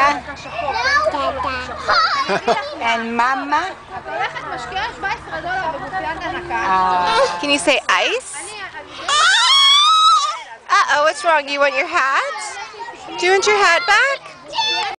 Dada. And Mama. Can you say ice? Uh-oh, what's wrong? You want your hat? Do you want your hat back?